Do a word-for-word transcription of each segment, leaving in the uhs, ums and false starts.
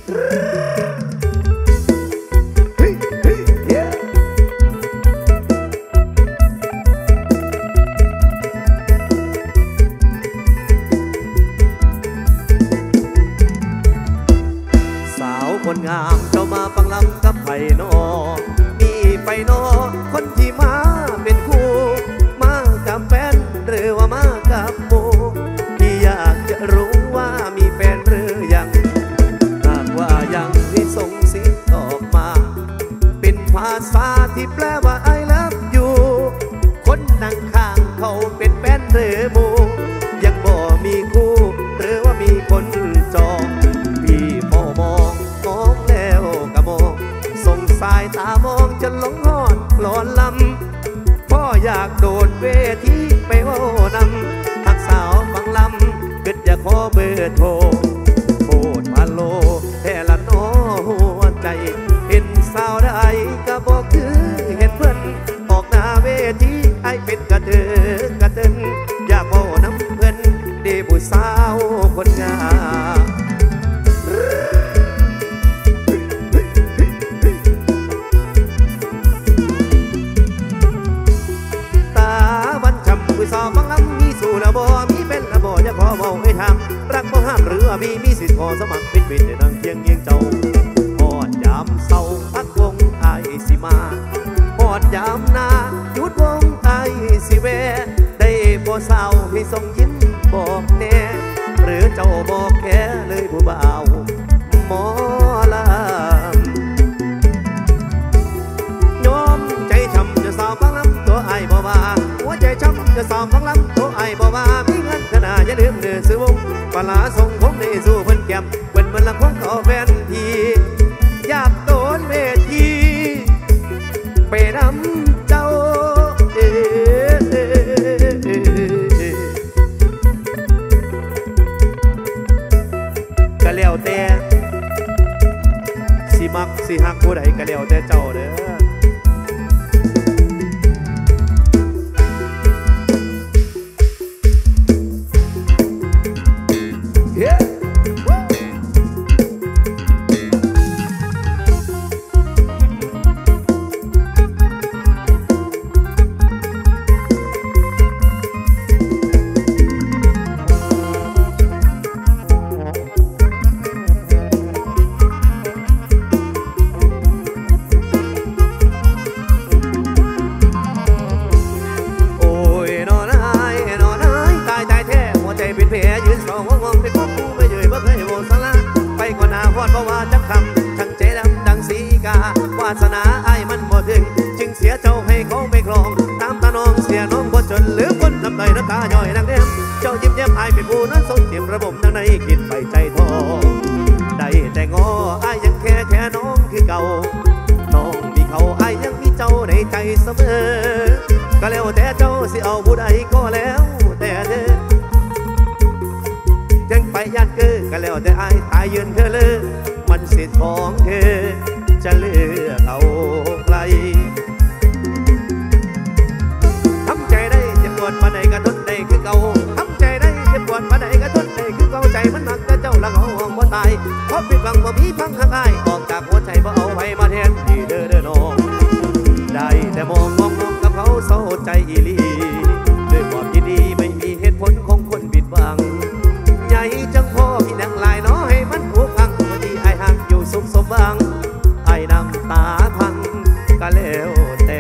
คนงามเจ้ามาฟังลำกับไผ่นอมีไผ่นอคนที่มาเป็นคู่มากับแฟนหรือว่ามากับโมที่อยากจะรู้ว่ามีแฟนหรือยังหากว่ายังให้ส่งเสียงออกมาเป็นภาษาที่แปลว่า I love you คนนั่งข้างเขาเป็นแฟนหรือโมยังบ่มีคู่หรือว่ามีคนจองพี่พ่อมองมองแล้วกะมองส่งสายตามองจนหลงหอนหลอนลำพ่ออยากโดดเวทีไปโอ้นำทักสาวฟังลำเกิดอยากขอเบอร์โทรโทษพาโลแท่ละน้อหัวใจเห็นสาวได้ก็บอกคือเห็นเพื่อนออกหน้าเวทีไอเป็นกระเดินกระเดินอยากบอกน้ำเพื่อนเดบุสาวคนงามสาวฟังลำมีสู่ละบ่มีเป็นละบ่จะขอบอกให้ทำรักบ่ห้ามหรือว่ามีมีสิทธิ์ขอสมัครเป็นเป็นได้ดังเพียงเยียงเจ้าพอดยามเศร้าพักวงไอสิมาพอดยามนาหยุดวงไอสิแวได้บ่เศร้าให้ส่งยิ้มบอกแน่หรือเจ้าบอกแค่เลยผู้บ่าวหมอลำยอมใจช้ำจะสาวฟังลำตัวไอบ่ว่าหัวใจช้ำจะสาวฟังลำตัวไอบ่ว่ามีเงินขนาดอย่าลืมเดือซื้อวงปลาส่งผมในสู่เพิ่นแก้มเพิ่นมันละคงเขาแฟนทีอยากโดนเวทีไปนำเจ้าเอก็แล้วแต่สิมักสิฮักผู้ใดก็แล้วแต่เจ้าเด้อวาสนาไอ้มันบ่ถึงจึงเสียเจ้าให้เขาไปครองตามตาน้องเสียน้องบ่จนหรือคนทำไรน้ำตาย่อยนางเดียมเจ้ายิ้มแย้มไอ้เป็นผู้นั้นทรงเก็บระบบทางในคิดไปใจทองได้แต่งอไอ้ยังแค่แค่น้องคือเก่าน้องมีเขาไอ้ยังมีเจ้าในใจเสมอก็แล้วแต่เจ้าสิเอาผู้ใดก็แล้วแต่เธอยังไปยันเกินก็แล้วแต่ไอ้ตายยืนเธอเลยมันสิทธิ์ของเธอจะเลือกเอาใครทำใจได้เจ็บปวดมาไหนก็ทนได้คือเก่าทำใจได้เจ็บปวดมาไหนก็ทนได้คือเก่าใจมันหนักแต่เจ้าละเขาห่วงว่าตายเพราะผิดหวังบ่มีพังหักอายออกจากหัวใจบ่เอาไว้มาแทนที่เด้อเด้อน้องได้แต่มองมองมองกับเขาเศร้าใจอีลีด้วยความยินดีไม่มีเหตุผลของคนผิดหวังใหญ่จังพ่อพี่นังลายน้อให้มันถูกพังวันนี้ไอ้หักอยู่สุขสมหวังไอ้น้ำตาพังก็แล้วแต่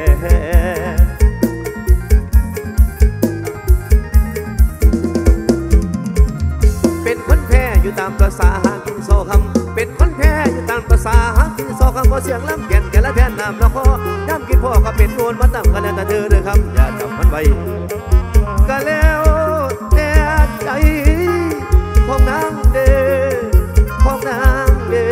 เป็นคนแพ้อยู่ตามประสาหากินโซคำเป็นคนแพ้อยู่ตามประสาหากินโซคำก็เสียงลำแก่นแก่ละแทนน้ำละคอย่ำกินพ่อก็เป็นโอนมาตั้งกันแล้วแต่เธอเด้อคำอย่าจับมันไว้ก็แล้วแต่ใจของนางเด้อของนางเด้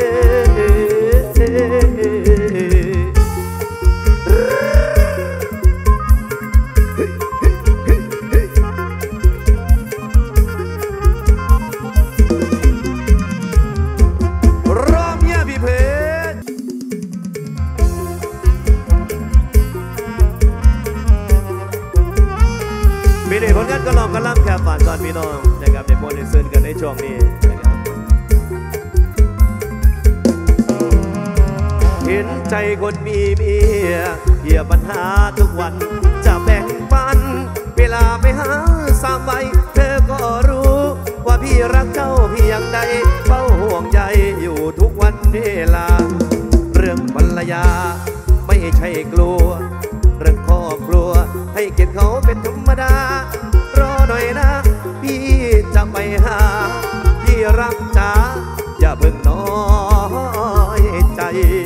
มีในผลงานก็ลองกันล่ำแค่ฝากตอนพี่น้องนะครับในโปรดิวเซอร์กันในช่วงนี้นะครับห็นใจคนมีเมียเกี่ยปัญหาทุกวันจะแบ่งปันเวลาไปหาสามใบเธอก็รู้ว่าพี่รักเจ้าเพียงใดเฝ้าห่วงใยอยู่ทุกวันเวลาเรื่องภรรยาไม่ใช่กลัวเรื่องครอบครัวให้เกียรติเขาเป็นธรรมดารอหน่อยนะพี่จะไปหาพี่รักจ๋าอย่าเพิ่งน้อยใจ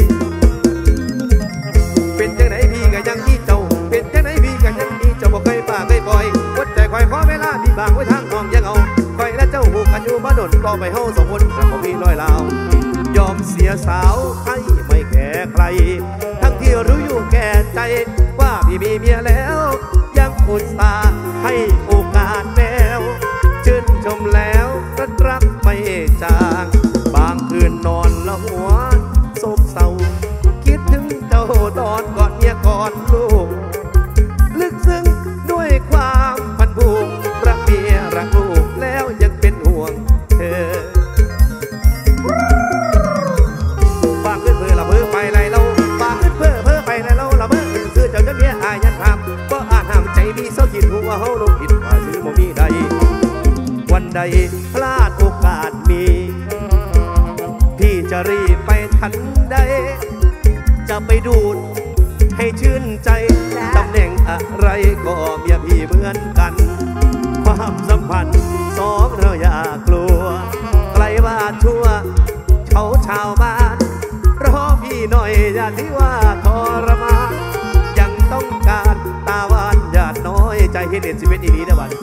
เป็นจังไหนพี่ก็ยังมีเจ้าเป็นจังไหนพี่ก็ยังมีเจ้าบอกเคยป่าเคยปล่อยวัดใจคอยขอเวลาพี่บางไว้ทางน้องยังเอาคอยและเจ้าหูกันอยู่บ้านนก็ไปเฮาสองคนแต่ผมมีร้อยลาวยอมเสียสาวให้ไม่แก่ใครทั้งที่รู้อยู่แก่ใจว่าพี่มีเมียแล้วยังอุตส่าห์ให้โอกาสแล้วชื่นชมแล้วก็รักไม่จางบางคืนนอนละหัวโศกเศร้าคิดถึงเจ้าตอนก่อนเมียก่อนลูกลึกซึ้งด้วยความพันผูกรักเมียรักลูกแล้วยังเป็นห่วงเธอบางขึ้นเพื่อละเพื่อไปไรเราบางขึ้นเพื่อเพื่อไปไรเราละเมื่อคือเจ้าจะเมียอายันทำก็อาจห้ามใจมีเศร้าจิตหัวเฮาลงผิดว่าซื้อบ่มีใดวันใดพลาดโอกาสมีพี่จะรีบไปทันใดจะไปดูดให้ชื่นใจตำแหน่งอะไรก็เมียพี่เหมือนกันความสัมพันธ์สองเราอย่ากลัวใครว่าชั่วเขาชาวบ้านรอพี่หน่อยอย่าที่ว่าทรมานยังต้องการตาหวานอย่าน้อยใจเห็นเด่นสิเป็นอีนี้นะวัน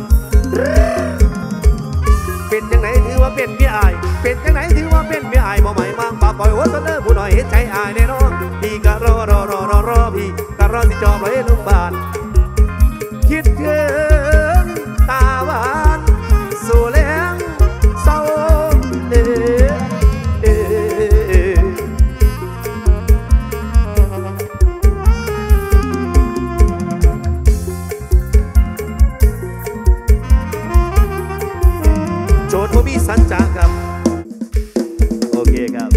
เป็นจังไหนถือว่าเป็นเมียอายเป็นจังไหนถือว่าเป็นเมียอายบ่หมายวางป่าปล่อยหัวต้นเลิกผู้หน่อยเห็นใจอายแน่นอนพี่ก็รอรอรอรอรอพี่ก็รอสิจอบไว้ลุงบานคิดถึงตาหวานสู่แรงเศร้าเด้อเด้อโจทย์ผมมีสัญจาครับโอเคครับ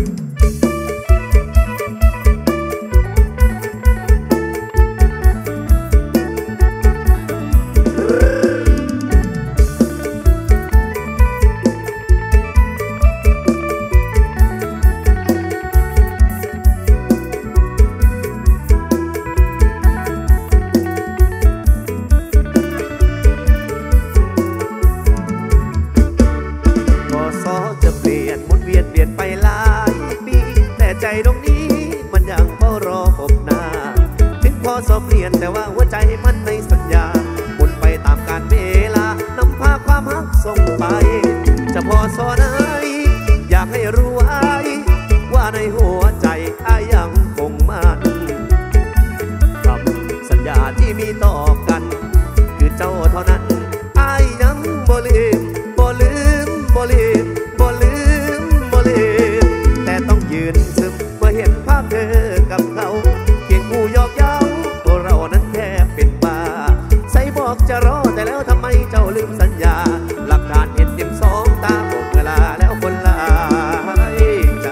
สอบเปลี่ยนแต่ว่าหัวใจมันในสัญญาหมุนไปตามกาลเวลานำพาความรักส่งไปจะพอสอนไออยากให้รู้ไว้ว่าในหัวใจไอยังคงมันคำสัญญาที่มีต่อกันคือเจ้าเท่านั้นไอยังบ่ลืมบ่ลืมบ่ลืมบ่ลืมบ่ลืมแต่ต้องยืนซึมเมื่อเห็นภาพเธอกับเขาเพียงคู่ยอกเย้าเรานั้นแทบเป็นบ้าใส่บอกจะรอแต่แล้วทำไมเจ้าลืมสัญญาหลักฐานเห็นเต็มสองตาบอกเวลาแล้วคนลายใจ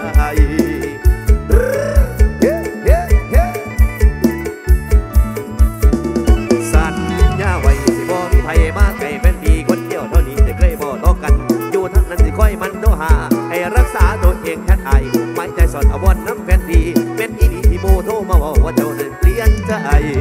สัญญาไว้สิบ่มีไผมาไกลเป็นดีคนเดียวเท่านี้จะเคยบอกต่อกันอยู่ทั้งนั้นสิค่อยมันโดหาให้รักษาตัวเองแค่ไอไม่ใจสอนอวรน้ำแฟนดีเป็นอีดีที่โมโทมาบอกว่าเจ้านั้นเปลี่ยนใจ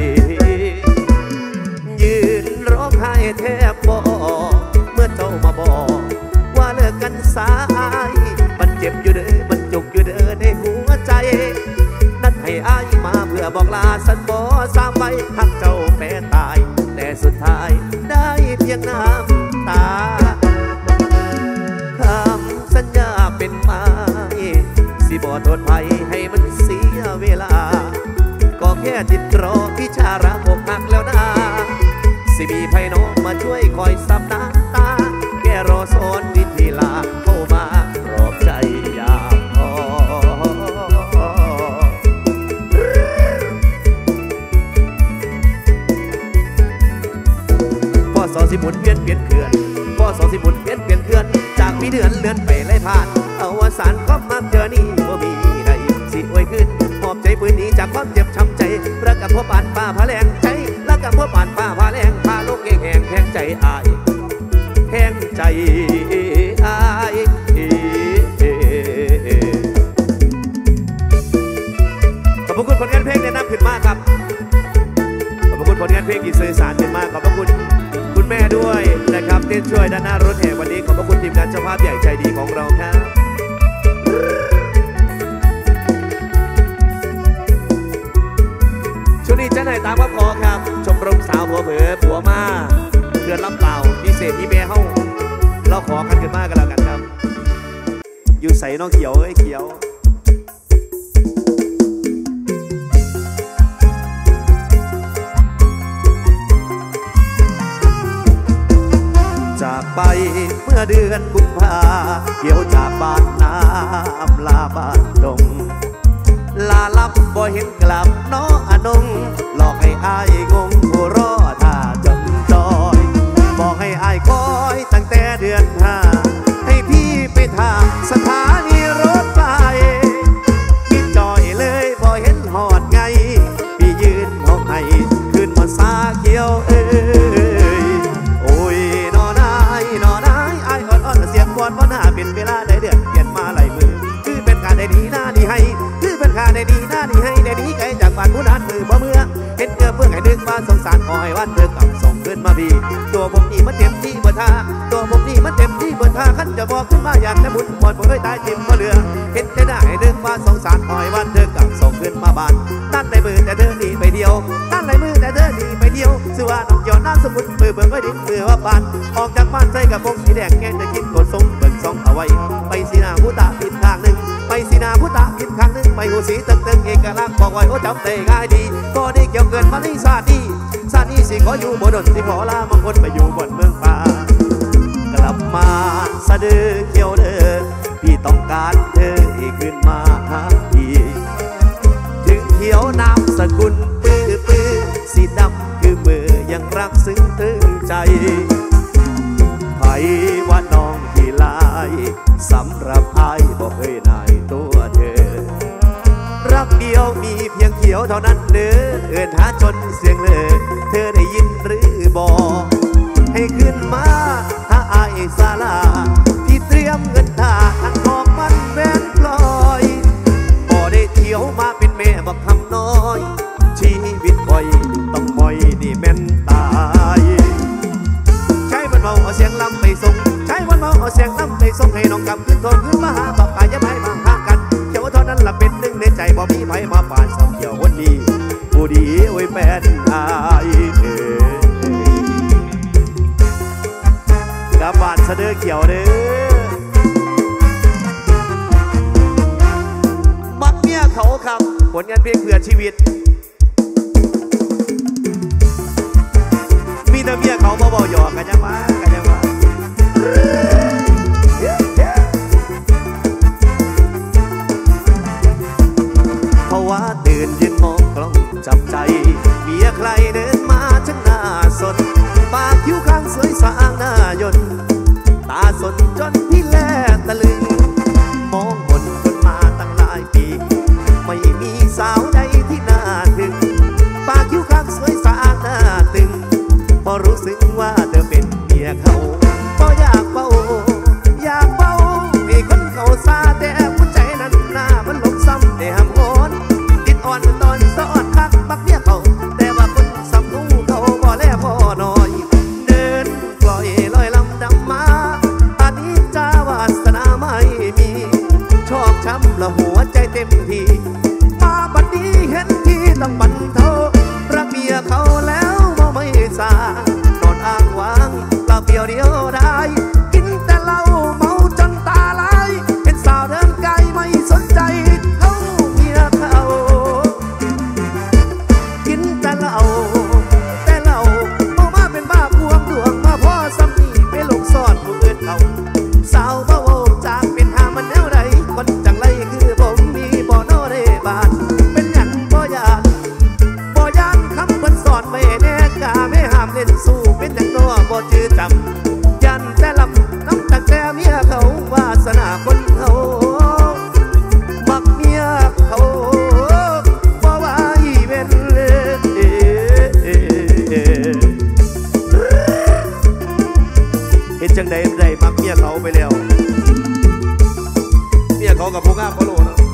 ยืนร้องไห้แทบบ่เมื่อเจ้ามาบอกว่าเลิกกันสายมันเจ็บอยู่เด้อมันจุกอยู่เด้อในหัวใจนัดให้อายมาเพื่อบอกลาสันบ่สามใบหักเจ้าแพ้ตายแต่สุดท้ายได้เพียงน้ำตาคำสัญญาเป็นไม้สิบ่โทษภัยให้มันเสียเวลาก็แค่ติดรอพิชาระอกหักแล้วนะสิมีไพน้องมาช่วยคอยซับน้ำตาแกรอสอนวิธีลาเข้ามาปลอบใจยามพอพ่อสอสิบุญเปลี่ยนเปลี่ยนเขื่อนพ่อสอสิบุญเปลี่ยนเปลี่ยนเขื่อนจากมีเดือนเลื่อนไปไล่ผ่านเอาวสานครอบมาเจอนี่บ่มีใดสิอวยขึ้นมอบใจปืนพวปานป้าพาแรงใจแล้วกับพวปานป้าพาแรงพาลูกแห้งแห้งใจอายแห้งใจอายขอบพระคุณผลงานเพลงแนะนำขึ้นมาครับขอบพระคุณผลงานเพลงที่สื่อสารขึ้นมาขอบพระคุณคุณแม่ด้วยนะครับที่ช่วยด้านหน้ารถแห่วันนี้ขอบพระคุณทีมงานเจ้าภาพใหญ่ใจดีของเราครับช่วงนี้จะไหนตามว่าพอครับชมรมสาวผัวเผอผัวมาเพื่อนลำเปล่าพิเศษอีเมลเฮ้าเราขอกันขึ้นมากันแล้วกันครับอยู่ใส่น้องเขียวไอ้เขียวจากไปเมื่อเดือนกุมภาเกี่ยวจากบ้านน้ำลาบ้านดงลาลับบ่เห็นกลับน้ออนงหลอกให้อายงงผู้รอท่าจนจอยบอกให้อายคอยตั้งแต่เดือนห้าให้พี่ไปทางสถานีรถไฟพี่จอยเลยบ่เห็นหอดไงพี่ยืนห้องให้ขึ้นมาซาเขียวเอ้ยโอ้ยนอนายนอนายอายอ่อนอ่อนเสียงบอลว่าหน้าเป็นเวลาได้เดือนเปลี่ยนมาหลายมือคือเป็นการได้ดีหน้าดีให้คือเป็นการได้ดีหน้าดีให้ได้ดีไกลจากบ้านผู้นั้นมือบ่เมื่อเห็นเกือบเพื่อให้ดึงมาสงสารขอให้วันเธอกลับส่งขึ้นมาพี่ตัวผมนี่มันเต็มที่บนท่าตัวผมนี่มันเต็มที่บนท่าขันจะบอกขึ้นมาอยากจะบุญบอลผมเคยตายเต็มมาเรือเห็นได้ได้ให้ดึงมาสงสารขอให้วันเธอกลับส่งขึ้นมาบ้านตั้งในมือแต่เธอหนีไปเดียวตั้งในมือแต่เธอหนีไปเดียวสื่อว่าน้องเกี่ยวน้ำสมุนมือเบิ่งก็ดิ้นมือว่าบานออกจากบ้านใส่กับพงสีแดงแกงจะกินกดทรงเบิ่งซองเอาไว้ไปสีนาผู้ตาผิดทางหนึ่งไปสีนาผู้ตาผิดทางหนึ่งไปหูสีตึงตึงเอกลักษณ์บอกไว้โอ้จำได้ง่ายดีก็ได้เกี่ยวเกินมาในชาตินี้ชาตินี้สิขออยู่บนดนที่ขอลาบางคนไปอยู่บนเมืองป่ากลับมาสะดือเขียวเด้อพี่ต้องการเธอให้ขึ้นมาหาพี่ถึงเขียวน้ำสกุลปื้อปื้อสีดำคือมือยังรักซึ้งถึงใจไผว่าน้องที่ลายสำหรับอายบอกเคยนายตัวเธอรักเดียวมีเพียงเขียวเท่านั้นเด้อเอิ้นหาจนเสียงเลยเธอได้ยินหรือบอกให้ขึ้นมาถ้าอายสาลาที่เตรียมเงินท่าทั้งทองมันแม่นปล่อยพอได้เที่ยวมาเป็นแม่บอกคำน้อยชีวิตคอยต้องมอยนี่แม่นตายใช้มันเมาเอาเสียงลำไปส่งใช้มันเมาเอาเสียงลำไปส่งให้น้องกำขึ้นทนขึ้นมาหาบอกกายจะไม่มาห่างกันเขียวเท่านั้นละเป็นหนึ่งในใจบ่มีไผมาป่านสองเกี่ยววันดีผู้ดีโอ้ยแฟนอายกับบ้านเสดอเขียวเด้อมักเมียเขาครับผลงานเพลงเพื่อชีวิตมีแต่เมียเขาเบาๆหยอกกันยังมากันยังมาเพราะว่าตื่นยืนมองกล้องจับใจเมียใครเดินมาทั้งหน้าสดปากคิ้วข้างสวยสางหน้ายนตาสนจนพี่แลตะลึงมองบนคนมาตั้งหลายปีไม่มีสาวใดที่น่าถึงปากคิ้วข้างสวยสางหน้าตึงพอรู้สึกว่าเธอเป็นเมียเขาก็อยากเบาอยากเบาให้คนเขาซาแต่หัวใจนั้นหน้ามันหลงซ้ำแต่ห้ามโอนติดอ่อนตอนสอนคักบักเมียเขาแต่ว่าคนสำรู้เขาบ่แลพอหน่อยเดินปล่อยลอยลำดำมาอันนี้จาวาสนาไม่มีชอกช้ำละหัวใจเต็มทีมาบัดนี้เห็นที่ต้องบันเทารักเมียเขาแล้วบ่ไม่สานอนอ้างว้างเปล่าเปลี่ยวเดียวได้กินแต่เหล้าเมาจนตาลายเห็นสาวเดินไกลไม่สนใจเขาเมียเขากินแต่เหล้าแต่เหล้าโอ้มาเป็นบ้าพวงดวงมาพ่อซ้ำนี่ไปหลงซ่อนผู้อื่นเขาสาวเบาจากเป็นหามันแนวใดคนจังไรคือผมมีบ่อนอได้บานเป็นอย่างบ่อยากบ่ยานคำคนสอนไม่แน่กาไม่ห้ามเล่นสู้เป็นอย่างน้อบ่จื้อจำยันแต่ละาโปโลเนาะ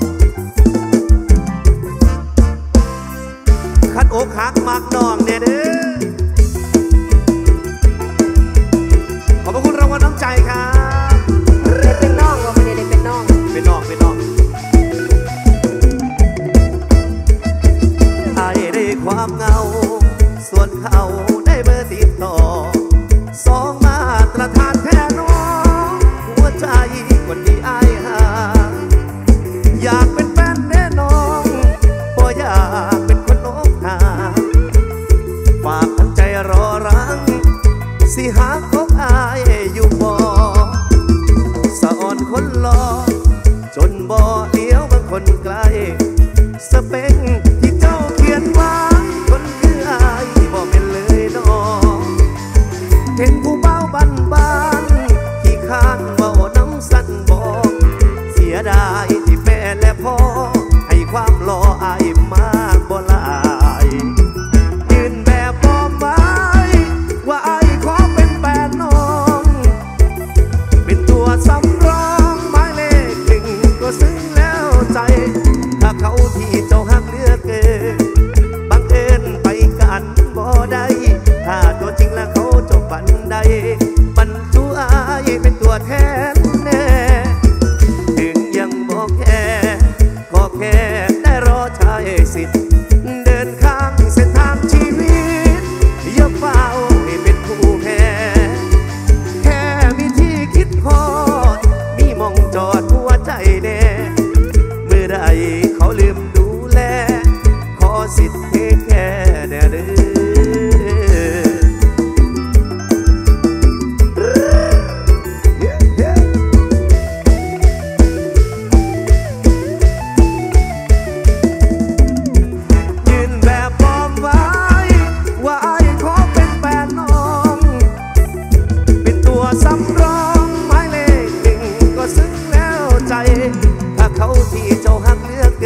คันอกหักมักน้องเนี่ยเด้อขอบพระคุณรางวัลน้ำใจครับได้เป็นน้องเราไม่ได้เป็นน้องเป็นน้องเป็นน้องไอ้ได้ความเงาส่วนเขาได้เบอร์ติดต่อสองมาตรฐานแท้น้องหัวใจคนที่ไอ้หาอยากเป็นแฟนแน่น้องบ่อยากเป็นคนนอกหาฝากทั้งใจรอรังสิหาคบอายอยู่บ่สะอ่อนคนรอจนบ่เลี้ยวบางคนไกลสเปคที่เจ้าเขียนไว้คนคืออายบ่เป็นเลยน้องเห็นผู้เบาบันบานที่ข้างเบาน้ำสั่นบอกเสียดายที่แม่และพ่อให้ความรออายมากบ่หลายยืนแบบบอมไม้ว่าอายขอเป็นแฟนน้องเป็นตัวสำรองหมายเลขหนึ่งก็ซึ้งแล้วใจถ้าเขาที่เจ้าหักเลือกเกินบังเอิญไปกันบ่ได้ถ้าตัวจริงแล้วเขาจบบันใดบรรจุอายเป็นตัวแทนแน่ถึงยังบอกแค่ขอแค่ได้รอใช้สิทธิ์เดินข้างเส้นทางชีวิตอย่าเฝ้าให้เป็นผู้แพ้แค่มีที่คิดพอดมีมองจอดหัวใจแน่เมื่อใดเขาลืมดูแลขอสิทธิ์เพียงแค่แน่เด้อสำรองหมายเลขหนึ่งก็ซึ้งแล้วใจถ้าเขาที่เจ้าหักเลือก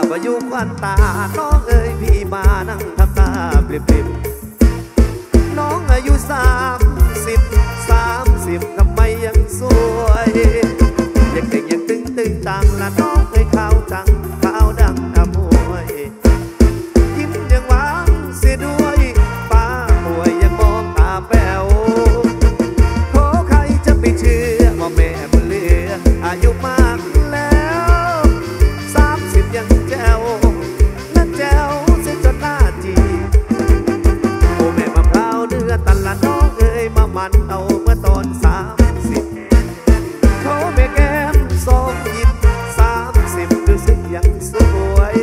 ว่าอยู่ควันตาน้องเอ๋ยพี่มานั่งทำตาปริบๆน้องอายุสามสิบสามสิบทำไมยังสวยยังเด็กยังตึงตึงตังละน้องเอ๋ยขาวจังขาวดังอมวยยิ้มยังหวานเสียด้วยป้าป่วยยังมองตาแป๋วโธ่ใครจะไปเชื่อว่าแม่บุญเหลืออายุมากแล้วสามสิบยังแจ๋วและแจ๋วเสียจนหน้าจีโอ้แม่มะพร้าวเนื้อตันละน้องเอ๋ยมามันเอาเมื่อตอนสามสิบโธ่แม่แก้มสองยิ้มสามสิบดูสิยังสวย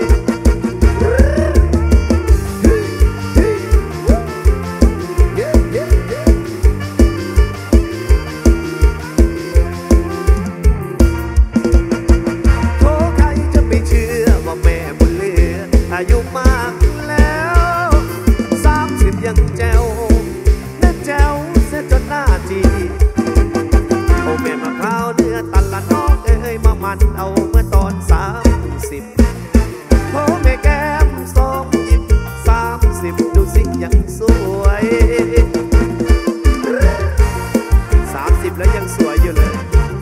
อายุมากแล้วสามสิบยังแจ๋วและแจ๋วเสียจนหน้าจีโอ้แม่มะพร้าวเนื้อตันละน้องเอ้ยมามันเอาเมื่อตอนสามสิบโอ้แม่แก้มสองยิ้มสามสิบดูสิยังสวยสามสิบแล้วยังสวยอยู่เลย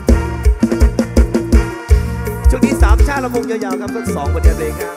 ช่วงนี้สามชาติละวงยาวๆครับสักสองบทเพลงครับ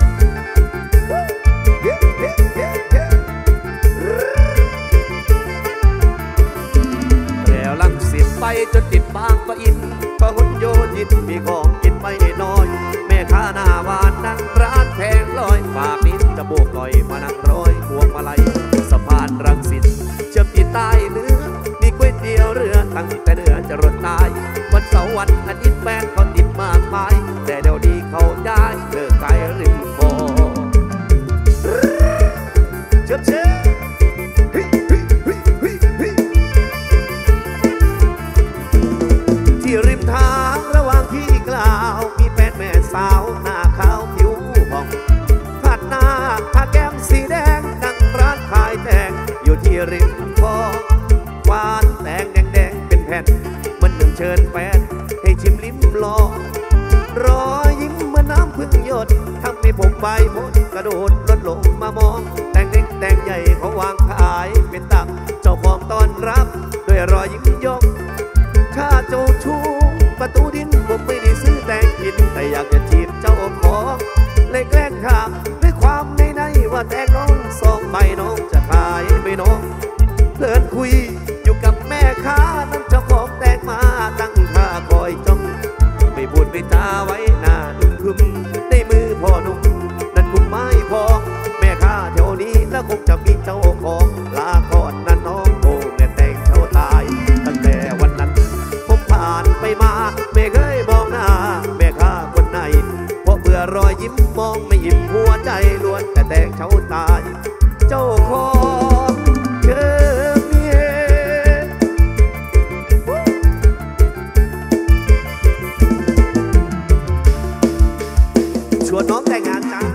แล้วลังสิบไปจนติดบางปะอินพหลโยธินมีของกินไปน้อยแม่ค้าหน้าหวานนั่งร้านแพงลอยฝากนิ้นจะโบกลอยมานั่งร้อยพวงมาลัยสะพานรังสิตเชื่อมที่ใต้เนื้อมีก๋วยเตี๋ยวเรือตั้งแต่เดือนจะรถตายวันเสาร์วันอาทิตย์แฟนเขาติดมากมายแต่เดี๋ยวนี้เขาย้ายเลิกขายริมคลองเชื่อมเชื่อที่ริมทางระหว่างที่กล่าวมีแฟนแม่สาวหน้าขาวผิวผ่องผัดหน้าทาแก้มสีแดงนั่งร้านขายแตงอยู่ที่ริมคลองหวานแตงแดงแดงเป็นแผ่นมันหนึ่งเชิญแฟนให้ชิมลิ้มลองรอยยิ้มเมื่อน้ำพึ่งหยดทำให้ผมไปหมดกระโดดลดลงมามองแตงเล็กแตงใหญ่เขาวางขายเป็นตักเจ้าของต้อนรับด้วยรอยยิ้มยกข้าเจ้าชูประตูดินผมไม่ได้ซื้อแตงกินแต่อยากจะจีบเจ้าของเลยแกล้งถามด้วยความในในว่าแตงน้องสองใบน้องจะขายไหมน้องเพลินคุยอยู่กับแม่ค้านั่นเจ้าของแตงมาตั้งท่าคอยจ้องไม่พูดไม่จาไว้หน้าดุมคึมในมือพ่อหนุ่มนั่นกุมไม้พองแม่ค้าแถวนี้แล้วคงจะมีเจ้าของลาก่อนนั่นน้องโอ้แม่แตงเจ้าตายตั้งแต่วันนั้นผมผ่านไปมาไม่เคยมองหน้าแม่ค้าคนไหนเพราะเบื่อรอยยิ้มมองไม่อิ่มหัวใจล้วนแต่แตงเจ้าตายเจ้าของเจอเมียชวนน้องแต่งงานจ้า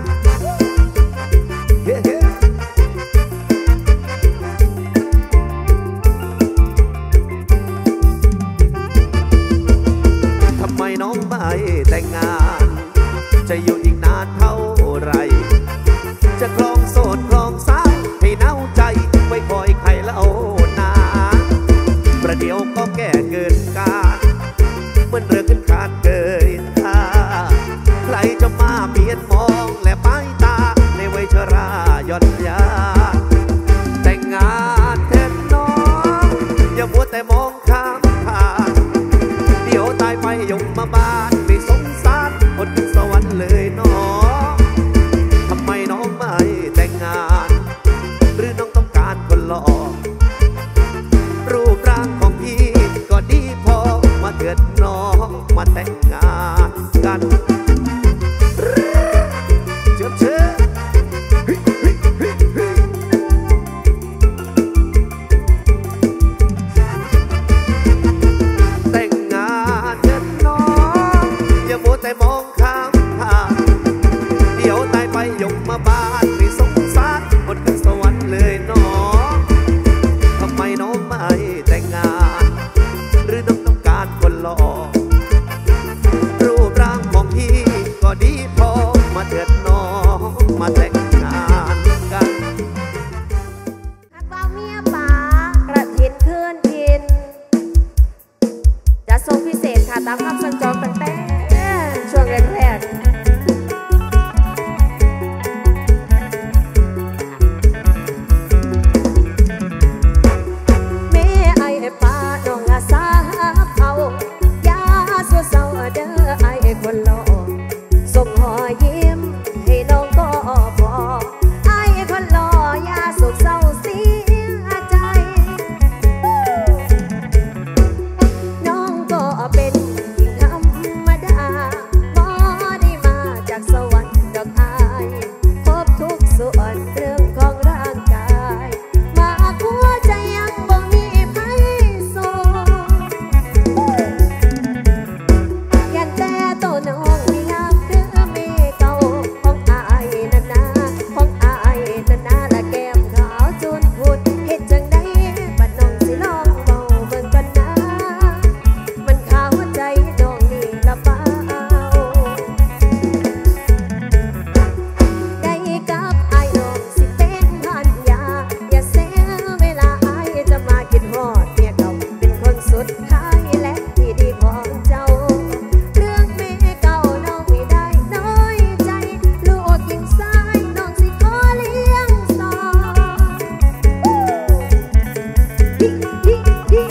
ทำไมน้องไม่แต่งงานจะอยู่อีกนานเท่าไรจะคลองโสดคลองสาวให้เน่าใจไว้คอยใครเล่านาประเดี๋ยวก็แก่เกินกาลเหมือนเรือขึ้นคานเกินท่าใครจะมาเปลี่ยนมองและป้ายตาในวัยชราย่อนยานแต่งงานแทนน้องอย่ามัวแต่มองข้ามผ่านเดี๋ยวตายไปยกมาบ้านไม่สงสารคนขึ้นสวรรค์เลยน้องทำไมน้องไม่แต่งงานหรือน้องต้องการคนหล่อรูปร่างของพี่ก็ดีพอมาเถิดน้องมาแต่งงานกันเชื่อเชื่อแต่งงานเถิดน้องามคำสั่งจองตั้งแต่ช่วงแรกๆแม่ไอ้ป้าน้องอาสาเอายาสู้เศร้าเด้อไอ้คนหล่อส่งหอยยิ้มให้น้องก็พอไอ้คนหล่อยาสุขเศร้าเสียใจน้องก็เป็นหญิงธรรมดาบ่ได้มาจากสวรรค์ดอกอายพบทุกส่วนเรื่องของร่างกายมาหัวใจยังบ่มีไผส่งยันแต่โตน้องมีงามคือเมเก่าของอายนั่นนาของอายนั่นนาละแก้มขาวจุนพูดเฮ็ดจังใดบัดน้องสิลองเบาเบิ่งกันนะมันขาวใจน้องนี่ละเปล่าได้กับอายน้องสิเป็นพันยาอย่าเสียเวลาอายจะมาคิดฮอดเมียเก่าเป็นคนสุดท้ายและที่ดีของเจ้าเรื่องเมียเก่าน้องไม่ได้น้อยใจลูกยิงซ้ายน้องสิขอเลี้ยงสองฮิฮิฮิ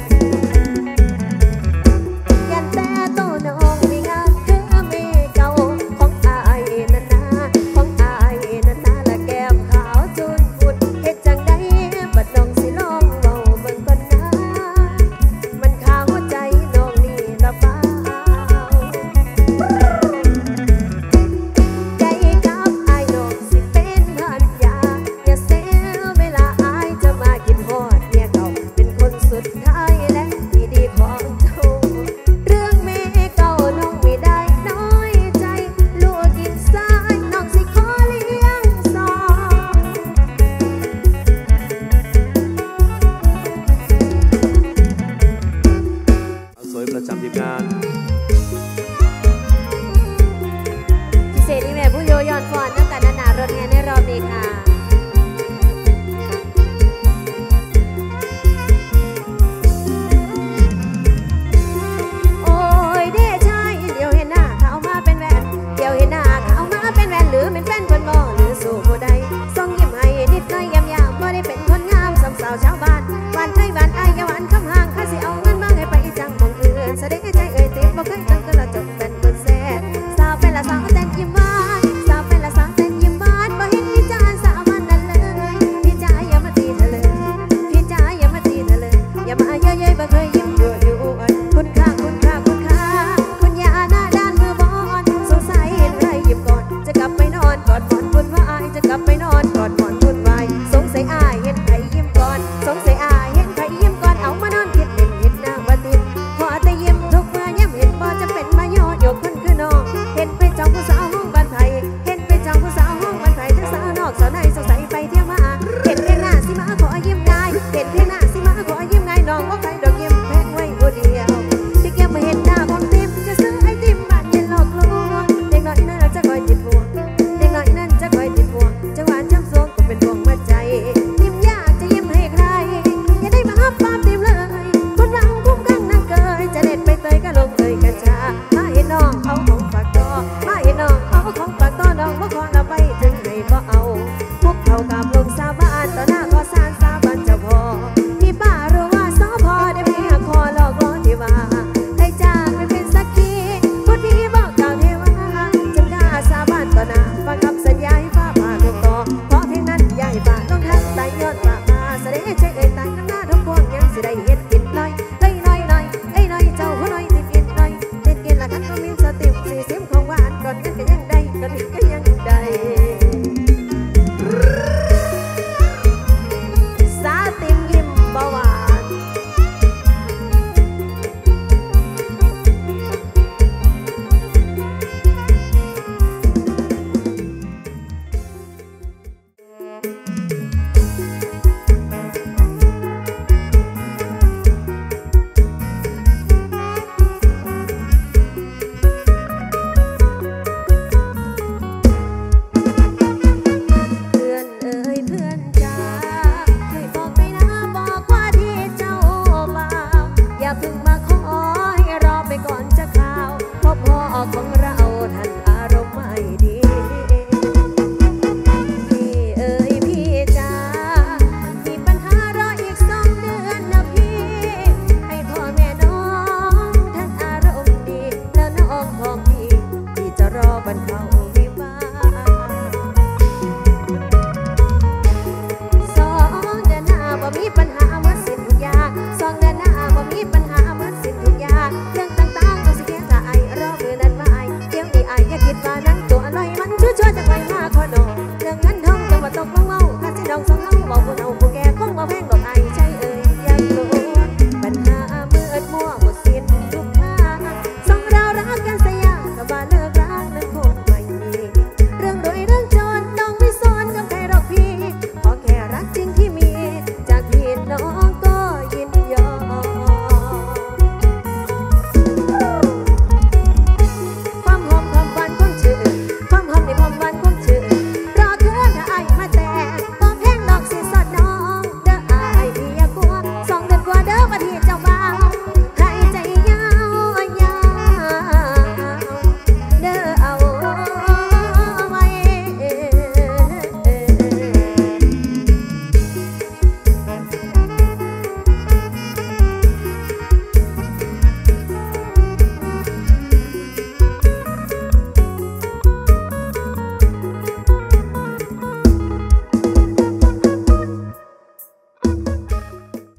ยันแต่โตน้องมีงามคือเมียเก่าของอายนั่นนาของอายนั่นนาละแก้มขาวจุนพุดเฮ็ดจังใดบัดน้องสิลองเบาเบิ่งก่อนนะมันขาวใจน้องนี่ละเปล่าใจกับอายน้องสิเป็นพันยาอย่าเสียเวลาอายจะมากินฮอดเมียเก่าเป็นคนสุดท้ายและที่ดีของเจ้าเรื่องเมียเก่าน้องไม่ได้น้อยใจลูกยิงซ้ายน้องสิขอเลี้ยงสองสวยประจำทีมงานพิเศษที่แม่ผู้โยยอนฟอนน้ำกันนานารถแห่ในรอบนี้ค่ะโอ้ยเด้ชายเดี๋ยวเห็นหน้าเขามาเป็นแวนเดี๋ยวเห็นหน้าเขามาเป็นแวนหรือเป็นแฟนคนมองหรือสู่ผู้ใดส่งยิ้มให้นิดหน่อยยำยำบ่ได้เป็นคนงามสำสาวชาวบ้านหวานไทยหวานไอ้ยาหวานคำห่างข้าสิเอาเงินมาให้ไปจังมองอื่นแสดงให้ใจเอ่ยติดบ่เคย